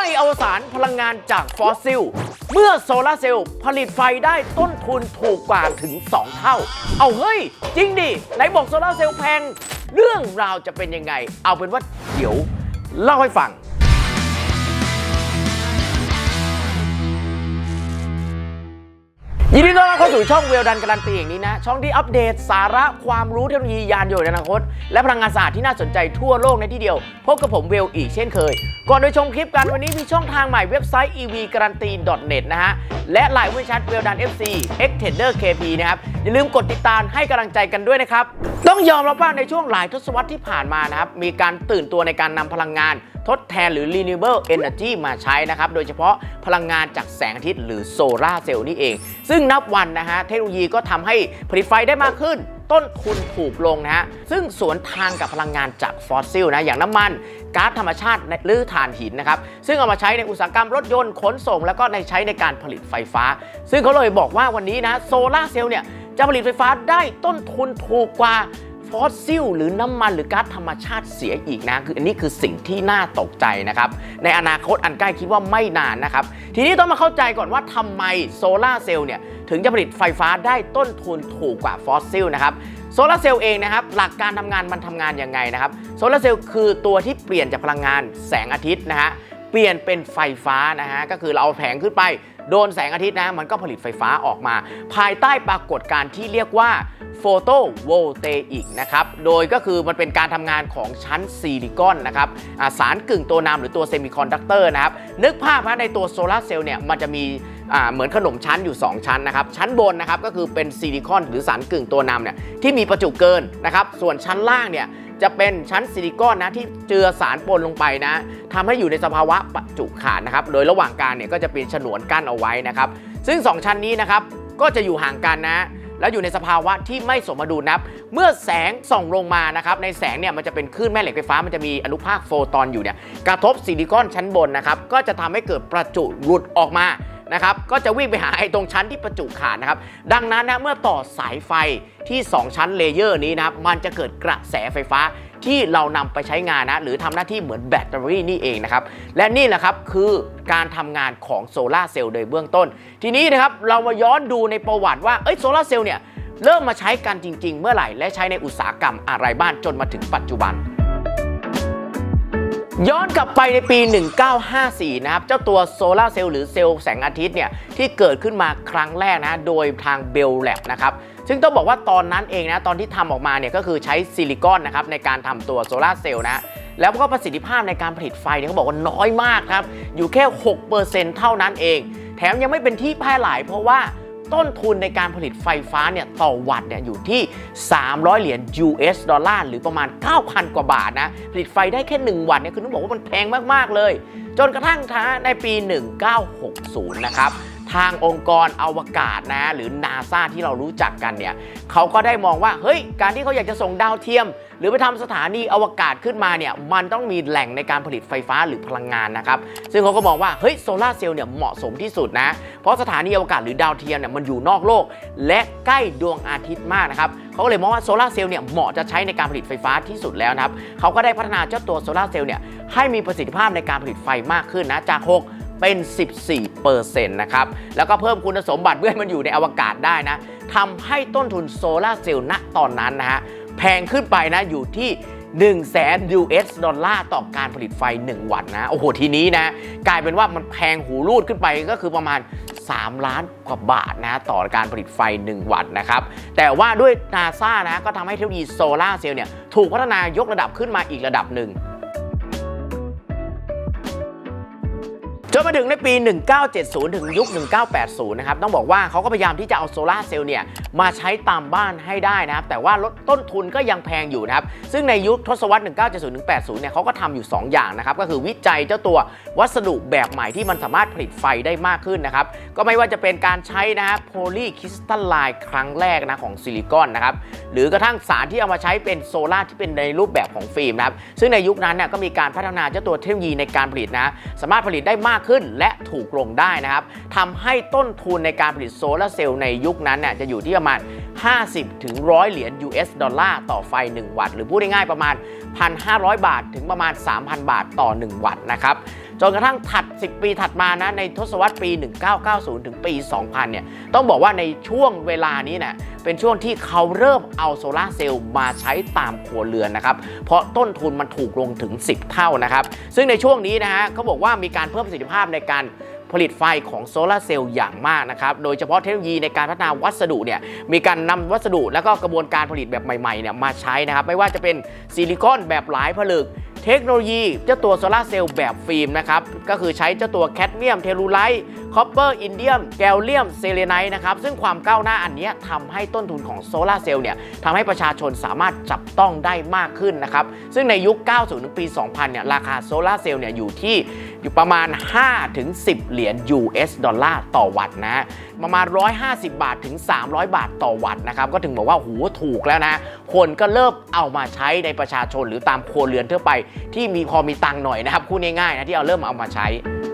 อวสานพลังงานจากฟอสซิลเมื่อโซลาร์เซลล์ผลิตไฟได้ต้นทุนถูกกว่าถึง2 เท่าเอาเฮ้ยจริงดิไหนบอกโซลาร์เซลล์แพงเรื่องราวจะเป็นยังไงเอาเป็นว่าเดี๋ยวเล่าให้ฟังยินดีต้อนรับเข้าสู่ช่องเวลดันการันตีอย่างนี้นะช่องที่อัปเดตสาระความรู้เทคโนโลยียานยนต์ในอนาคตและพลังงานสะอาดที่น่าสนใจทั่วโลกในที่เดียวพบกับผมเวลอีกเช่นเคยก่อนโดยชมคลิปกันวันนี้มีช่องทางใหม่เว็บไซต์ evgaranti.net นะฮะและไลน์วิชัดเวลดัน FC Extender KP นะครับอย่าลืมกดติดตามให้กำลังใจกันด้วยนะครับต้องยอมรับว่าในช่วงหลายทศวรรษที่ผ่านมานะครับมีการตื่นตัวในการนำพลังงานทดแทนหรือ renewable energy มาใช้นะครับโดยเฉพาะพลังงานจากแสงอาทิตย์หรือโซลาร์เซลล์นี่เองซึ่งนับวันนะฮะเทคโนโลยีก็ทำให้ผลิตไฟได้มากขึ้นต้นทุนถูกลงนะฮะซึ่งสวนทางกับพลังงานจากฟอสซิลนะอย่างน้ำมันก๊าซธรรมชาติหรือถ่านหินนะครับซึ่งเอามาใช้ในอุตสาหกรรมรถยนต์ขนส่งแล้วก็ในใช้ในการผลิตไฟฟ้าซึ่งเขาเลยบอกว่าวันนี้นะโซลาร์เซลล์เนี่ยจะผลิตไฟฟ้าได้ต้นทุนถูกกว่าฟอสซิลหรือน้ำมันหรือก๊าซธรรมชาติเสียอีกนะคืออันนี้คือสิ่งที่น่าตกใจนะครับในอนาคตอันใกล้คิดว่าไม่นานนะครับทีนี้ต้องมาเข้าใจก่อนว่าทำไมโซลาร์เซลล์เนี่ยถึงจะผลิตไฟฟ้าได้ต้นทุนถูกกว่าฟอสซิลนะครับโซลาร์เซลล์เองนะครับหลักการทำงานมันทำงานยังไงนะครับโซลาร์เซลล์คือตัวที่เปลี่ยนจากพลังงานแสงอาทิตย์นะฮะเปลี่ยนเป็นไฟฟ้านะฮะก็คือเราเอาแผงขึ้นไปโดนแสงอาทิตย์นะมันก็ผลิตไฟฟ้าออกมาภายใต้ปรากฏการณ์ที่เรียกว่าโฟโตโวลเตอิกนะครับโดยก็คือมันเป็นการทำงานของชั้นซิลิคอนนะครับสารกึ่งตัวนำหรือตัวเซมิคอนดักเตอร์นะครับนึกภาพในตัวโซลาร์เซลล์เนี่ยมันจะมีเหมือนขนมชั้นอยู่2ชั้นนะครับชั้นบนนะครับก็คือเป็นซิลิคอนหรือสารกึ่งตัวนำเนี่ยที่มีประจุเกินนะครับส่วนชั้นล่างเนี่ยจะเป็นชั้นซิลิคอนนะที่เจือสารปนลงไปนะทำให้อยู่ในสภาวะประจุขาดนะครับโดยระหว่างกลางเนี่ยก็จะเป็นฉนวนกั้นเอาไว้นะครับซึ่ง2ชั้นนี้นะครับก็จะอยู่ห่างกันนะแล้วอยู่ในสภาวะที่ไม่สมดุลนะครับเมื่อแสงส่องลงมานะครับในแสงเนี่ยมันจะเป็นคลื่นแม่เหล็กไฟฟ้ามันจะมีอนุภาคโฟตอนอยู่เนี่ยกระทบซิลิคอนชั้นบนนะครับก็จะทำให้เกิดประจุหลุดออกมานะครับก็จะวิ่งไปหาไอ้ตรงชั้นที่ประจุขาดนะครับดังนั้นนะเมื่อต่อสายไฟที่2ชั้นเลเยอร์นี้นะครับมันจะเกิดกระแสไฟฟ้าที่เรานำไปใช้งานนะหรือทำหน้าที่เหมือนแบตเตอรี่นี่เองนะครับและนี่แหละครับคือการทำงานของโซลาร์เซลล์โดยเบื้องต้นทีนี้นะครับเรามาย้อนดูในประวัติว่าโซลาร์เซลล์เนี่ยเริ่มมาใช้กันจริงๆเมื่อไหร่และใช้ในอุตสาหกรรมอะไรบ้างจนมาถึงปัจจุบันย้อนกลับไปในปี 1954 นะครับเจ้าตัวโซลาร์เซลล์หรือเซลล์แสงอาทิตย์เนี่ยที่เกิดขึ้นมาครั้งแรกนะโดยทางเบลแลบนะครับซึ่งต้องบอกว่าตอนนั้นเองนะตอนที่ทำออกมาเนี่ยก็คือใช้ซิลิคอนนะครับในการทำตัวโซลาร์เซลล์นะแล้วก็ประสิทธิภาพในการผลิตไฟเนี่ยเขาบอกว่าน้อยมากครับอยู่แค่ 6% เท่านั้นเองแถมยังไม่เป็นที่แพร่หลายเพราะว่าต้นทุนในการผลิตไฟฟ้าเนี่ยต่อวัตต์เนี่ยอยู่ที่$300หรือประมาณ 9,000 กว่าบาทนะผลิตไฟได้แค่1วัตต์เนี่ยคือต้องบอกว่ามันแพงมากๆเลยจนกระทั่งในปี 1960 นะครับทางองค์กรอวกาศนะหรือ NASA ที่เรารู้จักกันเนี่ยเขาก็ได้มองว่าเฮ้ยการที่เขาอยากจะส่งดาวเทียมหรือไปทำสถานีอวกาศขึ้นมาเนี่ยมันต้องมีแหล่งในการผลิตไฟฟ้าหรือพลังงานนะครับซึ่งเขาก็มองว่าเฮ้ยโซลาร์เซลล์เนี่ยเหมาะสมที่สุดนะเพราะสถานีอวกาศหรือดาวเทียมเนี่ยมันอยู่นอกโลกและใกล้ดวงอาทิตย์มากนะครับเขาก็เลยมองว่าโซลาร์เซลล์เนี่ยเหมาะจะใช้ในการผลิตไฟฟ้าที่สุดแล้วนะครับเขาก็ได้พัฒนาเจ้าตัวโซลาร์เซลล์เนี่ยให้มีประสิทธิภาพในการผลิตไฟมากขึ้นนะจาก6เป็น 14% นะครับแล้วก็เพิ่มคุณสมบัติเพื่อให้มันอยู่ในอวกาศได้นะทำให้ต้นทุนโซลาร์เซลล์ณตอนนั้นนะฮะแพงขึ้นไปนะอยู่ที่$100,000ต่อการผลิตไฟ1วัตต์นะโอ้โหทีนี้นะกลายเป็นว่ามันแพงหูรูดขึ้นไปก็คือประมาณ3 ล้านกว่าบาทนะต่อการผลิตไฟ1วัตต์นะครับแต่ว่าด้วย NASA นะก็ทำให้เทคโนโลยีโซลาร์เซลล์เนี่ยถูกพัฒนายกระดับขึ้นมาอีกระดับหนึ่งจนมาถึงในปี 1970 ถึงยุค 1980 นะครับต้องบอกว่าเขาก็พยายามที่จะเอาโซลาร์เซลล์เนี่ยมาใช้ตามบ้านให้ได้นะครับแต่ว่าลดต้นทุนก็ยังแพงอยู่นะครับซึ่งในยุคทศวรรษ 1970 ถึง 80 เนี่ยเขาก็ทำอยู่2อย่างนะครับก็คือวิจัยเจ้าตัววัสดุแบบใหม่ที่มันสามารถผลิตไฟได้มากขึ้นนะครับก็ไม่ว่าจะเป็นการใช้นะฮะโพลีคริสตัลไลน์ครั้งแรกนะของซิลิคอนนะครับหรือกระทั่งสารที่เอามาใช้เป็นโซลาร์ที่เป็นในรูปแบบของฟิล์มนะครับซึ่งในยุคนั้นเนี่ยก็มีการพัฒนาเจ้าตัวเทคโนโลยีในการผลิตนะสามารถผลิตได้มากขึ้นและถูกลงได้นะครับทำให้ต้นทุนในการผลิตโซลาร์เซลล์ในยุคนั้นเนี่ยจะอยู่ที่ประมาณ$50 ถึง$100ต่อไฟ1วัตต์หรือพูดง่ายๆประมาณ 1,500 บาทถึงประมาณ 3,000 บาทต่อ1วัตต์นะครับจนกระทั่ง10 ปีถัดมานะในทศวรรษปี 1990 ถึงปี 2000 เนี่ยต้องบอกว่าในช่วงเวลานี้เนี่ยเป็นช่วงที่เขาเริ่มเอาโซลาร์เซลล์มาใช้ตามครัวเรือนนะครับเพราะต้นทุนมันถูกลงถึง 10 เท่านะครับซึ่งในช่วงนี้นะฮะเขาบอกว่ามีการเพิ่มประสิทธิภาพในการผลิตไฟของโซลาร์เซลล์อย่างมากนะครับโดยเฉพาะเทคโนโลยีในการพัฒนาวัสดุเนี่ยมีการนำวัสดุแล้วก็กระบวนการผลิตแบบใหม่ๆเนี่ยมาใช้นะครับไม่ว่าจะเป็นซิลิคอนแบบหลายผลึกเทคโนโลยีเจ้าตัวโซลาร์เซลล์แบบฟิล์มนะครับก็คือใช้เจ้าตัวแคดเมียมเทลูไลท์คอปเปอร์อินเดียมแกลเลียมเซเลไนท์นะครับซึ่งความก้าวหน้าอันนี้ทำให้ต้นทุนของโซลาร์เซลล์เนี่ยทำให้ประชาชนสามารถจับต้องได้มากขึ้นนะครับซึ่งในยุค 90 ถึงปี 2000 เนี่ยราคาโซลาร์เซลล์เนี่ยอยู่ประมาณ 5-10 เหรียญ US ดอลลาร์ต่อวัตต์นะประมาณ150 บาทถึง300 บาทต่อวัตต์นะครับก็ถึงบอกว่าหูถูกแล้วนะคนก็เริ่มเอามาใช้ในประชาชนหรือตามครัวเรือนทั่วไปที่พอมีตังค์หน่อยนะครับพูดง่ายๆนะที่เริ่มเอามาใช้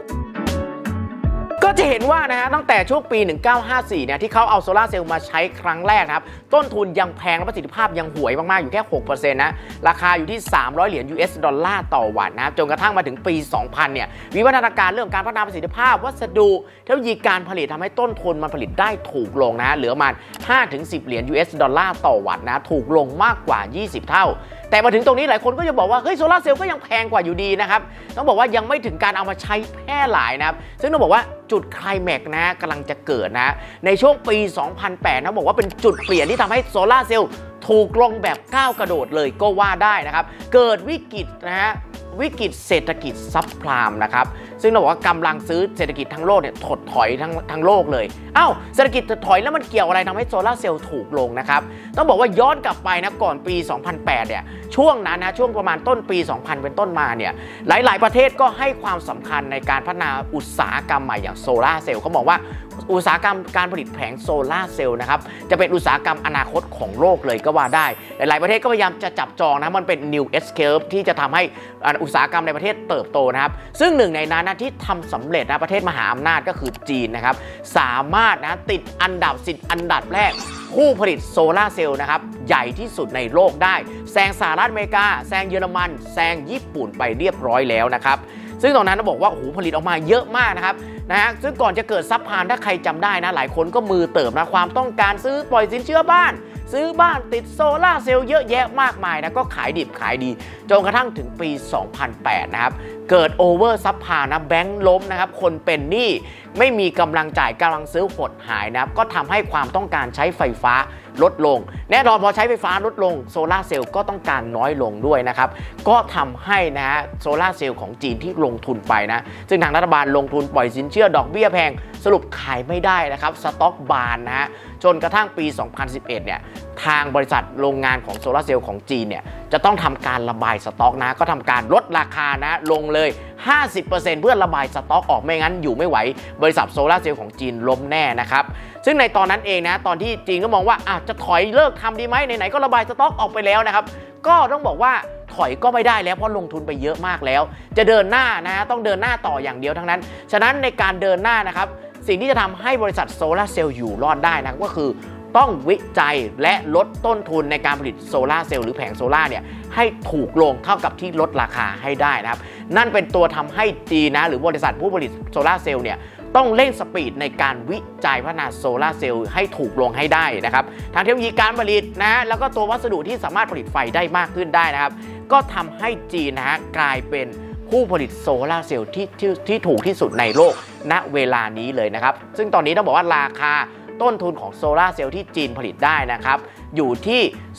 ก็จะเห็นว่านะฮะตั้งแต่ช่วงปี 1954 เนี่ยที่เขาเอาโซลาร์เซลล์มาใช้ครั้งแรกนะครับต้นทุนยังแพงและประสิทธิภาพยังห่วยมากๆอยู่แค่ 6% นะราคาอยู่ที่300 เหรียญ US ดอลลาร์ต่อวัตต์นะครับจนกระทั่งมาถึงปี 2000 เนี่ยวิวัฒนาการเรื่องการพัฒนาประสิทธิภาพวัสดุเทคโนโลยีการผลิตทำให้ต้นทุนมันผลิตได้ถูกลงนะเหลือประมาณ 5-10 เหรียญ US ดอลลาร์ต่อวัตต์นะถูกลงมากกว่า 20 เท่าแต่มาถึงตรงนี้หลายคนก็จะบอกว่าเฮ้ยโซลาร์เซลล์ก็ยังแพงกว่าอยู่ดีนะครับต้องบอกว่ายังไม่ถึงการเอามาใช้แพร่หลายนะครับซึ่งต้องบอกว่าจุดไคลแม็กซ์นะกำลังจะเกิดนะในช่วงปี 2008 นะบอกว่าเป็นจุดเปลี่ยนที่ทำให้โซลาร์เซลล์ถูกลงแบบก้าวกระโดดเลยก็ว่าได้นะครับเกิดวิกฤตนะฮะวิกฤตเศรษฐกิจซับไพรามนะครับซึ่งเราบอกว่ากำลังซื้อเศรษฐกิจทั้งโลกเนี่ยถดถอยทั้งโลกเลยเศรษฐกิจถดถอยแล้วมันเกี่ยวอะไรทำให้โซลาร์เซลล์ถูกลงนะครับต้องบอกว่าย้อนกลับไปนะก่อนปี 2008 เนี่ยช่วงนั้นนะช่วงประมาณต้นปี 2000 เป็นต้นมาเนี่ยหลายๆประเทศก็ให้ความสำคัญในการพัฒนาอุตสาหกรรมใหม่อย่างโซลาร์เซลล์เขาบอกว่าอุตสาหกรรมการผลิตแผงโซลาร์เซลล์นะครับจะเป็นอุตสาหกรรมอนาคตของโลกเลยก็ว่าได้หลายๆประเทศก็พยายามจะจับจองนะมันเป็น New S Curve ที่จะทำให้อุตสาหกรรมในประเทศเติบโตนะครับซึ่งหนึ่งในนั้นนะที่ทำสำเร็จนะประเทศมหาอำนาจก็คือจีนนะครับสามารถนะติดอันดับ10 อันดับแรกผู้ผลิตโซลาร์เซลล์นะครับใหญ่ที่สุดในโลกได้แซงสหรัฐอเมริกาแซงเยอรมันแซงญี่ปุ่นไปเรียบร้อยแล้วนะครับซึ่งตรงนั้นเราบอกว่าโอ้โหผลิตออกมาเยอะมากนะครับซึ่งก่อนจะเกิดซับพลายถ้าใครจำได้นะหลายคนก็มือเติบนะความต้องการซื้อปล่อยสินเชื่อบ้านซื้อบ้านติดโซลาร์เซลล์เยอะแยะมากมายนะก็ขายดิบขายดีจนกระทั่งถึงปี 2008 นะครับเกิดโอเวอร์ซับพลายนะแบงค์ล้มนะครับคนเป็นหนี้ไม่มีกำลังจ่ายกำลังซื้อหดหายนะครับก็ทำให้ความต้องการใช้ไฟฟ้าลดลงแน่นอนพอใช้ไฟฟ้าลดลงโซลาร์เซลล์ก็ต้องการน้อยลงด้วยนะครับก็ทำให้นะฮะโซลาร์เซลล์ของจีนที่ลงทุนไปนะซึ่งทางรัฐบาลลงทุนปล่อยสินเชื่อดอกเบี้ยแพงสรุปขายไม่ได้นะครับสต็อกบานนะฮะจนกระทั่งปี 2011 เนี่ยทางบริษัทโรงงานของโซลาร์เซลล์ของจีนเนี่ยจะต้องทำการระบายสต็อกนะก็ทำการลดราคานะลงเลย 50% เพื่อระบายสต็อกออกไม่งั้นอยู่ไม่ไหวบริษัทโซลาร์เซลล์ของจีนล้มแน่นะครับซึ่งในตอนนั้นเองนะตอนที่จีนก็มองว่าจะถอยเลิกทำดีไหมไหนๆก็ระบายสต็อกออกไปแล้วนะครับก็ต้องบอกว่าถอยก็ไม่ได้แล้วเพราะลงทุนไปเยอะมากแล้วจะเดินหน้านะต้องเดินหน้าต่ออย่างเดียวทั้งนั้นฉะนั้นในการเดินหน้านะครับสิ่งที่จะทำให้บริษัทโซลาร์เซลล์อยู่รอดได้นะก็คือต้องวิจัยและลดต้นทุนในการผลิตโซลาร์เซลล์หรือแผงโซลาร์เนี่ยให้ถูกลงเท่ากับที่ลดราคาให้ได้นะครับนั่นเป็นตัวทำให้จีนนะหรือบริษัทผู้ผลิตโซลาร์เซลล์เนี่ยต้องเร่งสปีดในการวิจัยพัฒนาโซลาร์เซลล์ให้ถูกลงให้ได้นะครับทางเทคโนโลยีการผลิตนะแล้วก็ตัววัสดุที่สามารถผลิตไฟได้มากขึ้นได้นะครับก็ทำให้จีนนะฮะกลายเป็นผู้ผลิตโซลาร์เซลล์ที่ถูกที่สุดในโลกณเวลานี้เลยนะครับซึ่งตอนนี้ต้องบอกว่าราคาต้นทุนของโซลาร์เซลล์ที่จีนผลิตได้นะครับอยู่ที่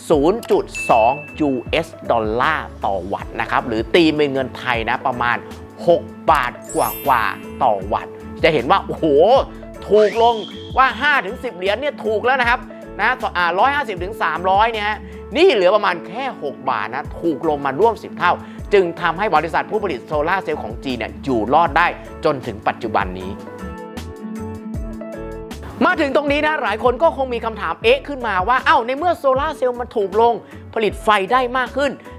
0.2 US ดอลลาร์ต่อวัตต์นะครับหรือตีเป็นเงินไทยนะประมาณ6 บาทกว่าต่อวัตต์จะเห็นว่าโอ้โหถูกลงว่า 5-10 เหรียญเนี่ยถูกแล้วนะครับนะ150-300เนี่ยนี่เหลือประมาณแค่6 บาทนะถูกลงมาร่วม10 เท่าจึงทำให้บริษัทผู้ผลิตโซลาร์เซลล์ของจีนเนี่ยอยู่รอดได้จนถึงปัจจุบันนี้มาถึงตรงนี้นะหลายคนก็คงมีคำถามขึ้นมาว่าในเมื่อโซลาร์เซลล์มันถูกลงผลิตไฟได้มากขึ้น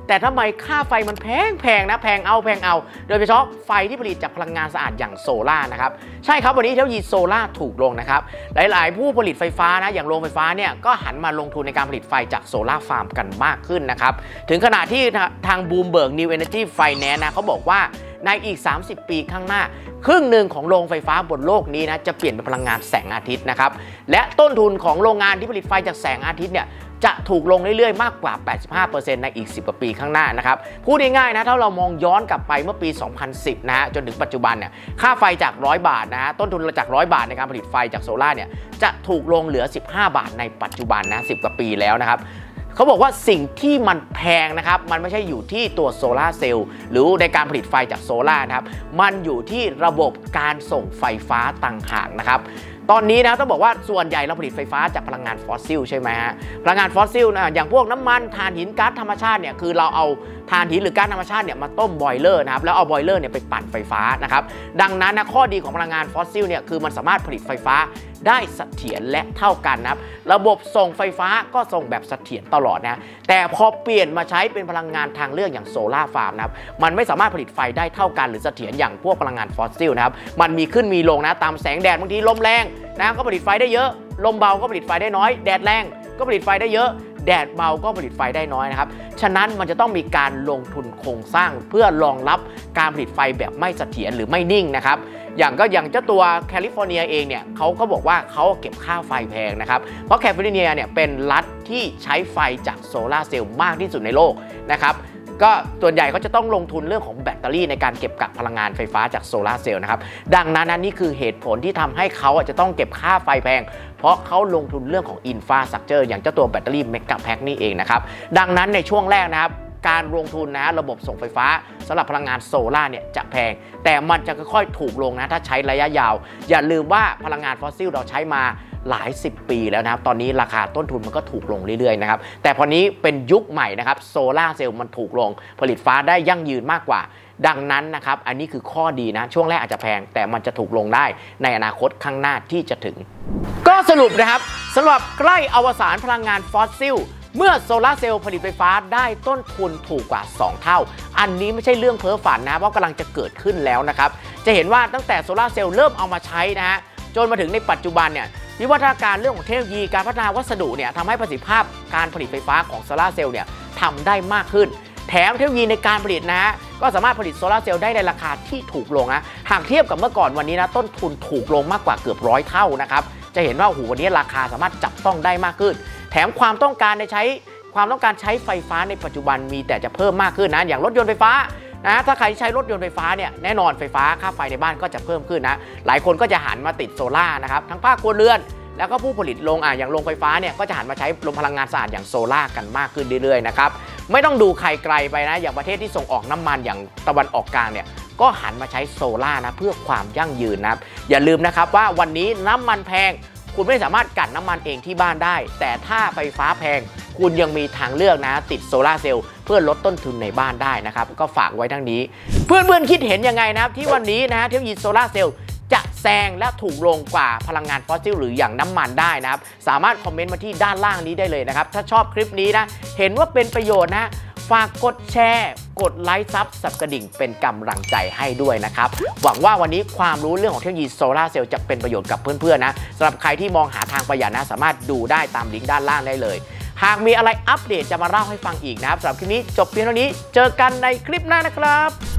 แต่ทำไมค่าไฟมันแพงนะแพงเอาโดยเฉพาะไฟที่ผลิตจากพลังงานสะอาดอย่างโซล่านะครับใช่ครับวันนี้เทคโนโลยีโซล่าถูกลงนะครับหลายๆผู้ผลิตไฟฟ้านะอย่างโรงไฟฟ้าเนี่ยก็หันมาลงทุนในการผลิตไฟจากโซล่าฟาร์มกันมากขึ้นนะครับถึงขนาดที่ทาง Bloomberg New Energy Finance นะเขาบอกว่าในอีก30 ปีข้างหน้าครึ่งหนึ่งของโรงไฟฟ้าบนโลกนี้นะจะเปลี่ยนเป็นพลังงานแสงอาทิตย์นะครับและต้นทุนของโรงงานที่ผลิตไฟจากแสงอาทิตย์เนี่ยจะถูกลงเรื่อยๆมากกว่า 85% ในอีก 10 กว่าปีข้างหน้านะครับพูดง่ายๆนะถ้าเรามองย้อนกลับไปเมื่อปี 2010 นะฮะจนถึงปัจจุบันเนี่ยค่าไฟจาก100 บาทนะฮะต้นทุนจาก100 บาทในการผลิตไฟจากโซล่าเนี่ยจะถูกลงเหลือ15 บาทในปัจจุบันนะ10 กว่าปีแล้วนะครับเขาบอกว่าสิ่งที่มันแพงนะครับมันไม่ใช่อยู่ที่ตัวโซลาร์เซลล์หรือในการผลิตไฟจากโซล่านะครับมันอยู่ที่ระบบการส่งไฟฟ้าต่างหากนะครับตอนนี้นะต้องบอกว่าส่วนใหญ่เราผลิตไฟฟ้าจากพลังงานฟอสซิลใช่ไหมฮะพลังงานฟอสซิลนะอย่างพวกน้ำมันถ่านหินก๊าซธรรมชาติเนี่ยคือเราเอาถ่านหินหรือก๊าซธรรมชาติเนี่ยมาต้มบอยเลอร์นะครับแล้วเอาบอยเลอร์เนี่ยไปปั่นไฟฟ้านะครับดังนั้นนะข้อดีของพลังงานฟอสซิลเนี่ยคือมันสามารถผลิตไฟฟ้าได้เสถียรและเท่ากันนะครับระบบส่งไฟฟ้าก็ส่งแบบเสถียรตลอดนะแต่พอเปลี่ยนมาใช้เป็นพลังงานทางเลือกอย่างโซล่าฟาร์มนะครับมันไม่สามารถผลิตไฟได้เท่ากันหรือเสถียรอย่างพวกพลังงานฟอสซิลนะครับมันมีขึ้นมีลงนะตามแสงแดดบางทีลมแรงนะก็ผลิตไฟได้เยอะลมเบาก็ผลิตไฟได้น้อยแดดแรงก็ผลิตไฟได้เยอะแดดเบาก็ผลิตไฟได้น้อยนะครับฉะนั้นมันจะต้องมีการลงทุนโครงสร้างเพื่อรองรับการผลิตไฟแบบไม่เสถียรหรือไม่นิ่งนะครับอย่างเจ้าตัวแคลิฟอร์เนียเองเนี่ยเขาก็บอกว่าเขาเก็บค่าไฟแพงนะครับเพราะแคลิฟอร์เนียเนี่ยเป็นรัฐที่ใช้ไฟจากโซลาร์เซลล์มากที่สุดในโลกนะครับก็ส่วนใหญ่เขาจะต้องลงทุนเรื่องของแบตเตอรี่ในการเก็บกักพลังงานไฟฟ้าจากโซลาร์เซลล์นะครับดังนั้นนี่คือเหตุผลที่ทำให้เขาจะต้องเก็บค่าไฟแพงเพราะเขาลงทุนเรื่องของอินฟราสตรัคเจอร์อย่างเจ้าตัวแบตเตอรี่เมกะแพ็คนี่เองนะครับดังนั้นในช่วงแรกนะครับการลงทุนนะระบบส่งไฟฟ้าสำหรับพลังงานโซล่าเนี่ยจะแพงแต่มันจะค่อยๆถูกลงนะถ้าใช้ระยะยาวอย่าลืมว่าพลังงานฟอสซิลเราใช้มาหลาย10 ปีแล้วนะครับตอนนี้ราคาต้นทุนมันก็ถูกลงเรื่อยๆนะครับแต่พอนี้เป็นยุคใหม่นะครับโซล่าเซลล์มันถูกลงผลิตฟ้าได้ยั่งยืนมากกว่าดังนั้นนะครับอันนี้คือข้อดีนะช่วงแรกอาจจะแพงแต่มันจะถูกลงได้ในอนาคตข้างหน้าที่จะถึงก็สรุปนะครับสำหรับใกล้อวสานพลังงานฟอสซิลเมื่อโซลาร์เซลล์ผลิตไฟฟ้าได้ต้นทุนถูกกว่า2 เท่าอันนี้ไม่ใช่เรื่องเพ้อฝันนะเพราะกำลังจะเกิดขึ้นแล้วนะครับจะเห็นว่าตั้งแต่โซลาร์เซลล์เริ่มเอามาใช้นะฮะจนมาถึงในปัจจุบันเนี่ยวิวัฒนาการเรื่องของเทคโนโลยีการพัฒนาวัสดุเนี่ยทำให้ประสิทธิภาพการผลิตไฟฟ้าของโซลาร์เซลล์เนี่ยทำได้มากขึ้นแถมเทคโนโลยีในการผลิตนะฮะก็สามารถผลิตโซลาร์เซลล์ได้ในราคาที่ถูกลงนะหากเทียบกับเมื่อก่อนวันนี้นะต้นทุนถูกลงมากกว่าเกือบ100 เท่านะครับจะเห็นว่าวันนี้ราคาสามารถจับต้องได้มากขึ้นแถมความต้องการใช้ไฟฟ้าในปัจจุบันมีแต่จะเพิ่มมากขึ้นนะอย่างรถยนต์ไฟฟ้านะถ้าใครใช้รถยนต์ไฟฟ้าเนี่ยแน่นอนไฟฟ้าค่าไฟในบ้านก็จะเพิ่มขึ้นนะหลายคนก็จะหันมาติดโซล่านะครับทั้งภาคครัวเรือนแล้วก็ผู้ผลิตอย่างโรงไฟฟ้าเนี่ยก็จะหันมาใช้ลมพลังงานสะอาดอย่างโซล่ากันมากขึ้นเรื่อยๆนะครับไม่ต้องดูใครไกลไปนะอย่างประเทศที่ส่งออกน้ำมันอย่างตะวันออกกลางเนี่ยก็หันมาใช้โซล่านะเพื่อความยั่งยืนนะครับอย่าลืมนะครับว่าวันนี้น้ำมันแพงคุณไม่สามารถกลั่นน้ำมันเองที่บ้านได้แต่ถ้าไฟฟ้าแพงคุณยังมีทางเลือกนะติดโซล่าเซลล์เพื่อลดต้นทุนในบ้านได้นะครับก็ฝากไว้ทั้งนี้เพื่อนๆคิดเห็นยังไงนะครับที่วันนี้นะเทคโนโลยีโซล่าเซลล์จะแซงและถูกลงกว่าพลังงานฟอสซิลหรืออย่างน้ำมันได้นะครับสามารถคอมเมนต์มาที่ด้านล่างนี้ได้เลยนะครับถ้าชอบคลิปนี้นะเห็นว่าเป็นประโยชน์นะฝากกดแชร์กดไลค์ซับสับกระดิ่งเป็นกำลังใจให้ด้วยนะครับหวังว่าวันนี้ความรู้เรื่องของเทคโนโลยีโซลาร์เซลล์จะเป็นประโยชน์กับเพื่อนๆนะสำหรับใครที่มองหาทางประหยัดนะสามารถดูได้ตามลิงก์ด้านล่างได้เลยหากมีอะไรอัปเดตจะมาเล่าให้ฟังอีกนะครับสำหรับคลิปนี้จบเพียงเท่านี้เจอกันในคลิปหน้านะครับ